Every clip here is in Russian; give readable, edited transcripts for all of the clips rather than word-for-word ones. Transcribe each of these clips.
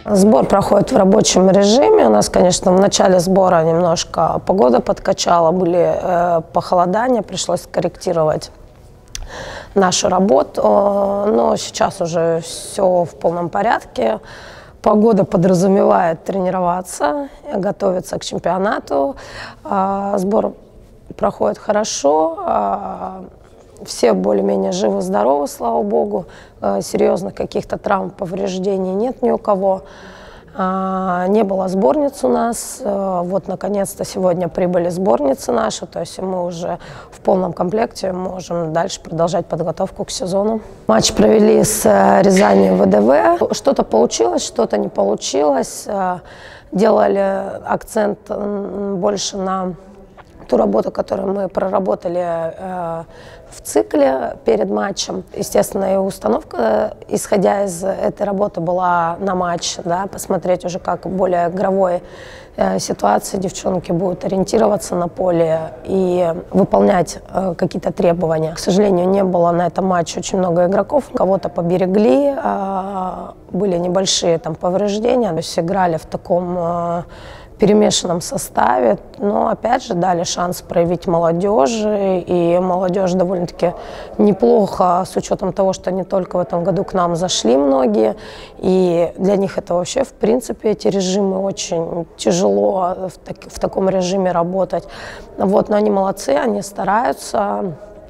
Сбор проходит в рабочем режиме. У нас, конечно, в начале сбора немножко погода подкачала, были похолодания, пришлось корректировать нашу работу, но сейчас уже все в полном порядке. Погода подразумевает тренироваться, готовиться к чемпионату. Сбор проходит хорошо, все более-менее живы-здоровы, слава богу. Серьезных каких-то травм, повреждений нет ни у кого. Не было сборниц у нас. Вот, наконец-то, сегодня прибыли сборницы наши, то есть мы уже в полном комплекте можем дальше продолжать подготовку к сезону. Матч провели с Рязанью ВДВ. Что-то получилось, что-то не получилось. Делали акцент больше на ту работу, которую мы проработали в цикле перед матчем. Естественно, и установка, исходя из этой работы, была на матч, да, посмотреть уже, как в более игровой ситуации девчонки будут ориентироваться на поле и выполнять какие-то требования. К сожалению, не было на этом матче очень много игроков, кого-то поберегли, были небольшие там повреждения, то есть играли в таком перемешанном составе, но опять же дали шанс проявить молодежи, и молодежь довольно-таки неплохо, с учетом того, что не только в этом году к нам зашли многие, и для них это вообще, в принципе, эти режимы очень тяжело в таком режиме работать. Вот, но они молодцы, они стараются.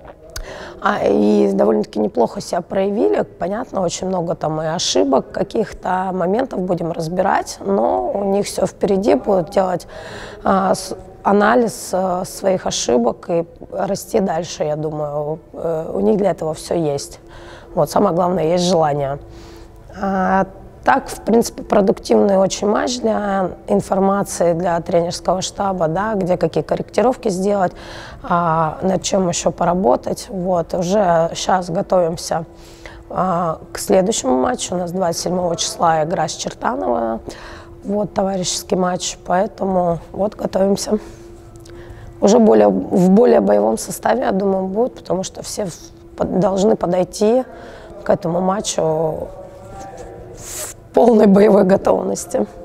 И довольно-таки неплохо себя проявили. Понятно, очень много там и ошибок, каких-то моментов будем разбирать, но у них все впереди, будут делать анализ своих ошибок и расти дальше, я думаю. У них для этого все есть. Вот, самое главное, есть желание. Так, в принципе, продуктивный очень матч для информации, для тренерского штаба, да, где какие корректировки сделать, над чем еще поработать. Вот, уже сейчас готовимся к следующему матчу. У нас 27 числа игра с Чертаново, вот, товарищеский матч, поэтому вот готовимся. Уже в более боевом составе, я думаю, будет, потому что все должны подойти к этому матчу в полной боевой готовности.